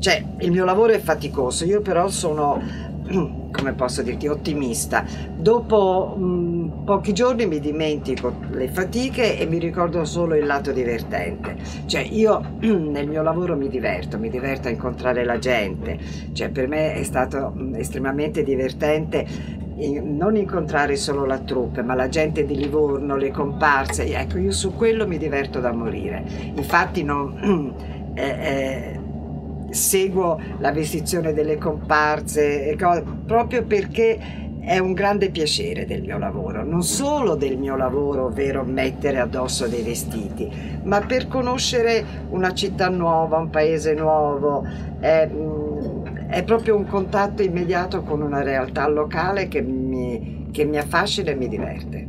Cioè, il mio lavoro è faticoso, io però sono, come posso dirti, ottimista. Dopo pochi giorni mi dimentico le fatiche e mi ricordo solo il lato divertente. Cioè, io nel mio lavoro mi diverto a incontrare la gente. Cioè, per me è stato estremamente divertente non incontrare solo la troupe, ma la gente di Livorno, le comparse. Ecco, io su quello mi diverto da morire. Infatti non... seguo la vestizione delle comparse proprio perché è un grande piacere del mio lavoro, non solo del mio lavoro, ovvero mettere addosso dei vestiti, ma per conoscere una città nuova, un paese nuovo. È proprio un contatto immediato con una realtà locale che mi affascina e mi diverte.